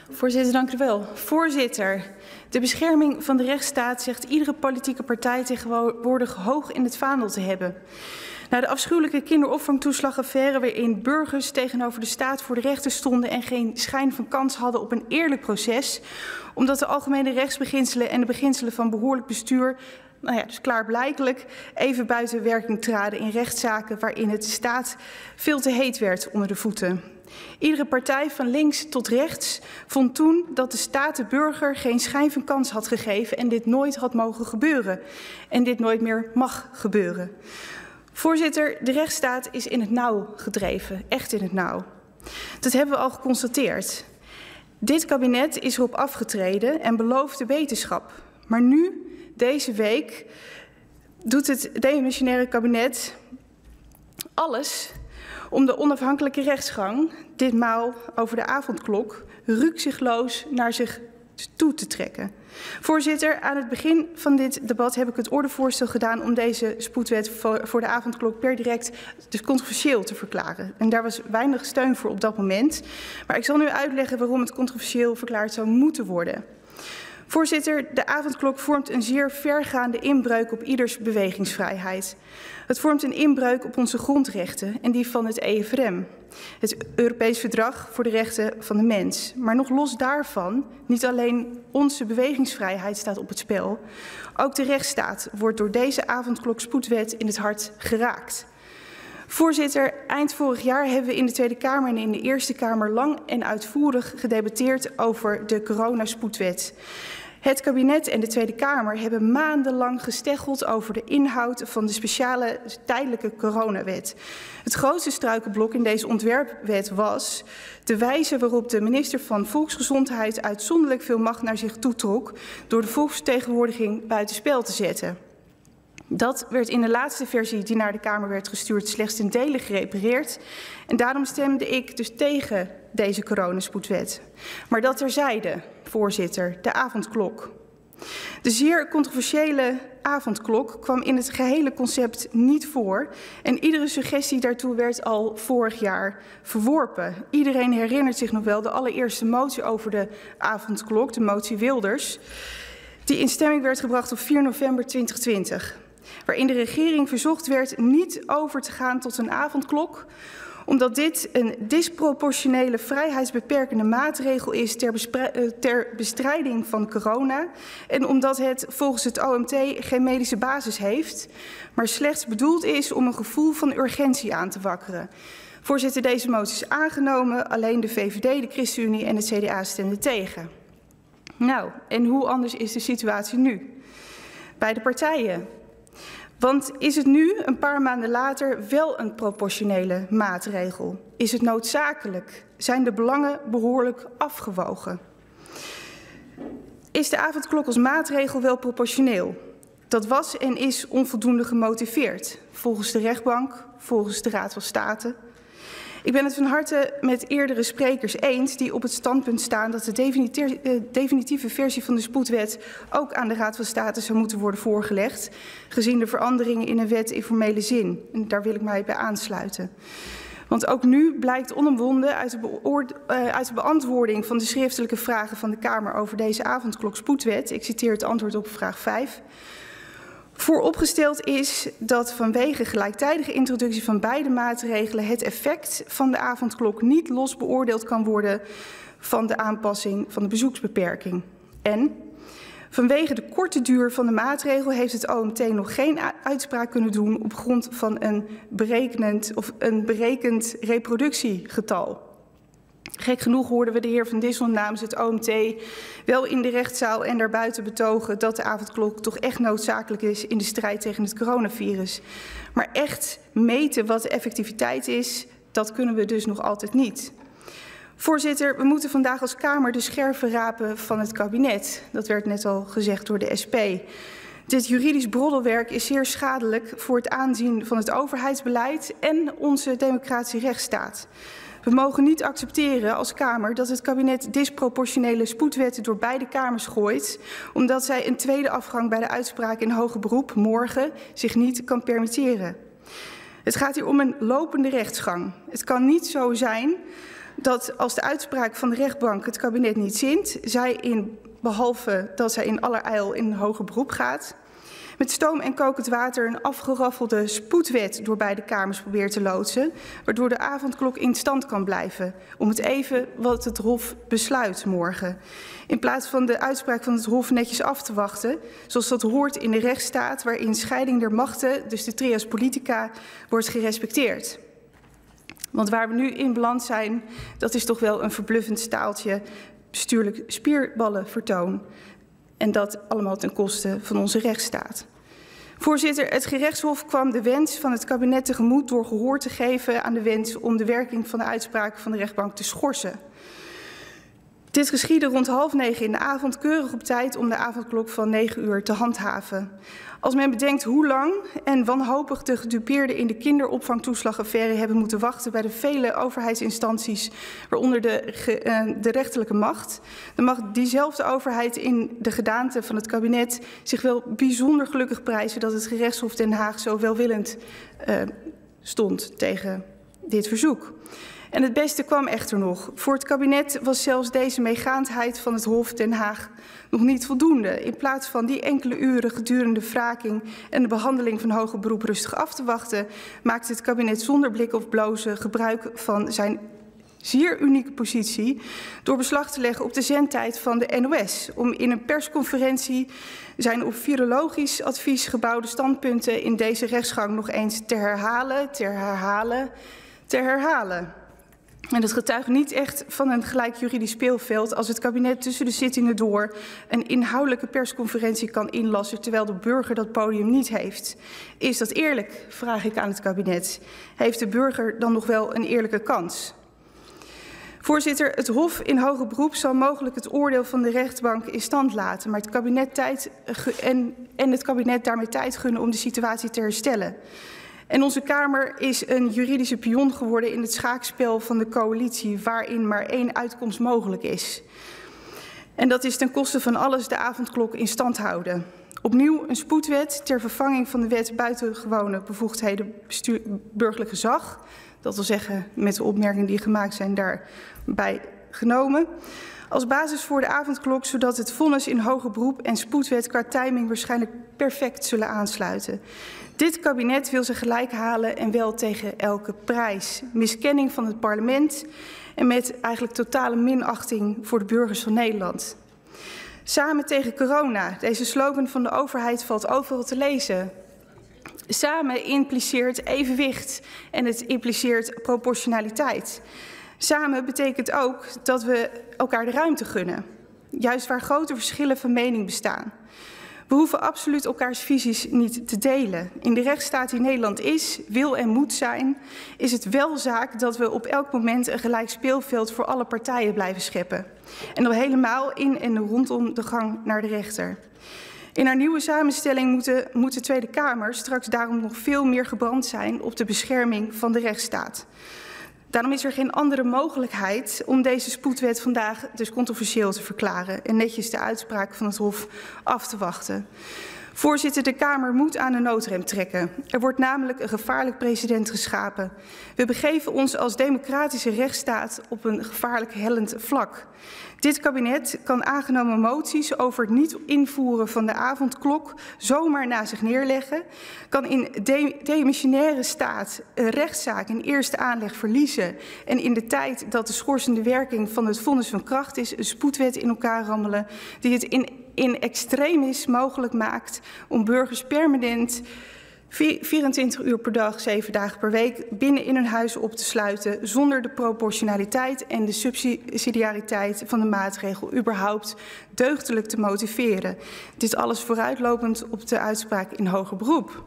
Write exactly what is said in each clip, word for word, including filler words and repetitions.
Voorzitter, dank u wel. Voorzitter, de bescherming van de rechtsstaat zegt iedere politieke partij tegenwoordig hoog in het vaandel te hebben. Na de afschuwelijke kinderopvangtoeslagaffaire waarin burgers tegenover de staat voor de rechter stonden en geen schijn van kans hadden op een eerlijk proces, omdat de algemene rechtsbeginselen en de beginselen van behoorlijk bestuur, nou ja, dus klaarblijkelijk even buiten werking traden in rechtszaken waarin het de staat veel te heet werd onder de voeten. Iedere partij van links tot rechts vond toen dat de staat de burger geen schijn van kans had gegeven en dit nooit had mogen gebeuren en dit nooit meer mag gebeuren. Voorzitter, de rechtsstaat is in het nauw gedreven, echt in het nauw. Dat hebben we al geconstateerd. Dit kabinet is erop afgetreden en beloofde wetenschap. Maar nu, deze week, doet het demissionaire kabinet alles om de onafhankelijke rechtsgang, ditmaal over de avondklok, rukzichtloos naar zich toe te trekken. Voorzitter, aan het begin van dit debat heb ik het ordevoorstel gedaan om deze spoedwet voor de avondklok per direct dus controversieel te verklaren. En daar was weinig steun voor op dat moment. Maar ik zal nu uitleggen waarom het controversieel verklaard zou moeten worden. Voorzitter, de avondklok vormt een zeer vergaande inbreuk op ieders bewegingsvrijheid. Het vormt een inbreuk op onze grondrechten en die van het E F R M, het Europees Verdrag voor de Rechten van de Mens. Maar nog los daarvan, niet alleen onze bewegingsvrijheid staat op het spel, ook de rechtsstaat wordt door deze avondklok spoedwet in het hart geraakt. Voorzitter, eind vorig jaar hebben we in de Tweede Kamer en in de Eerste Kamer lang en uitvoerig gedebatteerd over de coronaspoedwet. Het kabinet en de Tweede Kamer hebben maandenlang gesteggeld over de inhoud van de speciale tijdelijke coronawet. Het grootste struikelblok in deze ontwerpwet was de wijze waarop de minister van Volksgezondheid uitzonderlijk veel macht naar zich toetrok door de volksvertegenwoordiging buitenspel te zetten. Dat werd in de laatste versie die naar de Kamer werd gestuurd slechts ten dele gerepareerd. En daarom stemde ik dus tegen deze coronaspoedwet. Maar dat terzijde, voorzitter, de avondklok. De zeer controversiële avondklok kwam in het gehele concept niet voor. En iedere suggestie daartoe werd al vorig jaar verworpen. Iedereen herinnert zich nog wel de allereerste motie over de avondklok, de motie Wilders, die in stemming werd gebracht op vier november tweeduizend twintig. Waarin de regering verzocht werd niet over te gaan tot een avondklok, omdat dit een disproportionele vrijheidsbeperkende maatregel is ter, ter bestrijding van corona en omdat het volgens het O M T geen medische basis heeft, maar slechts bedoeld is om een gevoel van urgentie aan te wakkeren. Voorzitter, deze motie is aangenomen, alleen de V V D, de ChristenUnie en het C D A stemden tegen. Nou, en hoe anders is de situatie nu? Bij de partijen. Want is het nu, een paar maanden later, wel een proportionele maatregel? Is het noodzakelijk? Zijn de belangen behoorlijk afgewogen? Is de avondklok als maatregel wel proportioneel? Dat was en is onvoldoende gemotiveerd, volgens de rechtbank, volgens de Raad van State. Ik ben het van harte met eerdere sprekers eens die op het standpunt staan dat de definitieve versie van de spoedwet ook aan de Raad van State zou moeten worden voorgelegd, gezien de veranderingen in een wet in formele zin. En daar wil ik mij bij aansluiten. Want ook nu blijkt onomwonden uit de, uit de beantwoording van de schriftelijke vragen van de Kamer over deze avondklok spoedwet, ik citeer het antwoord op vraag vijf, vooropgesteld is dat vanwege gelijktijdige introductie van beide maatregelen het effect van de avondklok niet los beoordeeld kan worden van de aanpassing van de bezoeksbeperking. En vanwege de korte duur van de maatregel heeft het O M T nog geen uitspraak kunnen doen op grond van een berekenend of een berekend reproductiegetal. Gek genoeg hoorden we de heer Van Dissel namens het O M T wel in de rechtszaal en daarbuiten betogen dat de avondklok toch echt noodzakelijk is in de strijd tegen het coronavirus. Maar echt meten wat de effectiviteit is, dat kunnen we dus nog altijd niet. Voorzitter, we moeten vandaag als Kamer de scherven rapen van het kabinet. Dat werd net al gezegd door de S P. Dit juridisch broddelwerk is zeer schadelijk voor het aanzien van het overheidsbeleid en onze democratische rechtsstaat. We mogen niet accepteren als Kamer dat het kabinet disproportionele spoedwetten door beide kamers gooit, omdat zij een tweede afgang bij de uitspraak in hoger beroep morgen zich niet kan permitteren. Het gaat hier om een lopende rechtsgang. Het kan niet zo zijn dat als de uitspraak van de rechtbank het kabinet niet zint, zij in, behalve dat zij in allerijl in een hoger beroep gaat, met stoom en kokend water een afgeraffelde spoedwet door beide kamers probeert te loodsen, waardoor de avondklok in stand kan blijven, om het even wat het Hof besluit morgen. In plaats van de uitspraak van het Hof netjes af te wachten, zoals dat hoort in de rechtsstaat waarin scheiding der machten, dus de trias politica, wordt gerespecteerd. Want waar we nu in beland zijn, dat is toch wel een verbluffend staaltje bestuurlijk spierballenvertoon. En dat allemaal ten koste van onze rechtsstaat. Voorzitter, het gerechtshof kwam de wens van het kabinet tegemoet door gehoor te geven aan de wens om de werking van de uitspraak van de rechtbank te schorsen. Dit geschiedde rond half negen in de avond, keurig op tijd om de avondklok van negen uur te handhaven. Als men bedenkt hoe lang en wanhopig de gedupeerden in de kinderopvangtoeslagaffaire hebben moeten wachten bij de vele overheidsinstanties, waaronder de, de rechterlijke macht, dan mag diezelfde overheid in de gedaante van het kabinet zich wel bijzonder gelukkig prijzen dat het gerechtshof Den Haag zo welwillend uh, stond tegen dit verzoek. En het beste kwam echter nog. Voor het kabinet was zelfs deze meegaandheid van het Hof Den Haag nog niet voldoende. In plaats van die enkele uren gedurende wraking en de behandeling van hoger beroep rustig af te wachten, maakte het kabinet zonder blik of blozen gebruik van zijn zeer unieke positie door beslag te leggen op de zendtijd van de N O S, om in een persconferentie zijn op virologisch advies gebouwde standpunten in deze rechtsgang nog eens te herhalen, te herhalen, te herhalen. En dat getuigt niet echt van een gelijk juridisch speelveld als het kabinet tussen de zittingen door een inhoudelijke persconferentie kan inlassen terwijl de burger dat podium niet heeft. Is dat eerlijk, vraag ik aan het kabinet. Heeft de burger dan nog wel een eerlijke kans? Voorzitter, het Hof in hoger beroep zal mogelijk het oordeel van de rechtbank in stand laten, maar het kabinet tijd en, en het kabinet daarmee tijd gunnen om de situatie te herstellen. En onze Kamer is een juridische pion geworden in het schaakspel van de coalitie, waarin maar één uitkomst mogelijk is. En dat is ten koste van alles de avondklok in stand houden. Opnieuw een spoedwet ter vervanging van de wet buitengewone bevoegdheden bestuur, burgerlijk gezag. Dat wil zeggen met de opmerkingen die gemaakt zijn daarbij genomen. Als basis voor de avondklok, zodat het vonnis in hoger beroep en spoedwet qua timing waarschijnlijk perfect zullen aansluiten. Dit kabinet wil ze gelijk halen en wel tegen elke prijs. Miskenning van het parlement en met eigenlijk totale minachting voor de burgers van Nederland. Samen tegen corona. Deze slogan van de overheid valt overal te lezen. Samen impliceert evenwicht en het impliceert proportionaliteit. Samen betekent ook dat we elkaar de ruimte gunnen. Juist waar grote verschillen van mening bestaan. We hoeven absoluut elkaars visies niet te delen. In de rechtsstaat die Nederland is, wil en moet zijn, is het wel zaak dat we op elk moment een gelijk speelveld voor alle partijen blijven scheppen. En dan helemaal in en rondom de gang naar de rechter. In haar nieuwe samenstelling moet de, moet de Tweede Kamer straks daarom nog veel meer gebrand zijn op de bescherming van de rechtsstaat. Daarom is er geen andere mogelijkheid om deze spoedwet vandaag dus controversieel te verklaren en netjes de uitspraak van het Hof af te wachten. Voorzitter, de Kamer moet aan de noodrem trekken. Er wordt namelijk een gevaarlijk precedent geschapen. We begeven ons als democratische rechtsstaat op een gevaarlijk hellend vlak. Dit kabinet kan aangenomen moties over het niet invoeren van de avondklok zomaar na zich neerleggen, kan in de demissionaire staat een rechtszaak in eerste aanleg verliezen en in de tijd dat de schorsende werking van het vonnis van kracht is, een spoedwet in elkaar rammelen die het in, in extremis mogelijk maakt om burgers permanent vierentwintig uur per dag, zeven dagen per week binnen in hun huis op te sluiten zonder de proportionaliteit en de subsidiariteit van de maatregel überhaupt deugdelijk te motiveren. Dit alles vooruitlopend op de uitspraak in hoger beroep.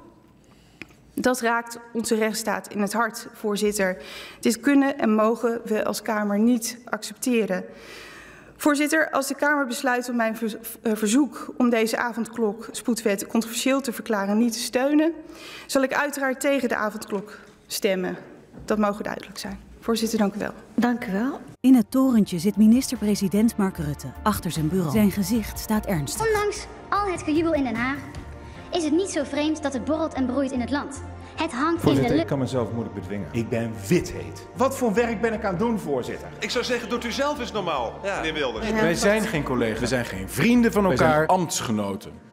Dat raakt onze rechtsstaat in het hart, voorzitter. Dit kunnen en mogen we als Kamer niet accepteren. Voorzitter, als de Kamer besluit om mijn verzoek om deze avondklok spoedwet controversieel te verklaren niet te steunen, zal ik uiteraard tegen de avondklok stemmen. Dat mogen duidelijk zijn. Voorzitter, dank u wel. Dank u wel. In het torentje zit minister-president Mark Rutte achter zijn bureau. Zijn gezicht staat ernstig. Ondanks al het gejubel in Den Haag is het niet zo vreemd dat het borrelt en broeit in het land. Het hangt in de Voorzitter, ik lucht. kan mezelf moeilijk bedwingen. Ik ben wit-heet. Wat voor werk ben ik aan het doen, voorzitter? Ik zou zeggen, doet u zelf eens normaal, ja. meneer Wilders. Wij zijn geen collega's. We zijn geen vrienden van elkaar. We zijn ambtsgenoten.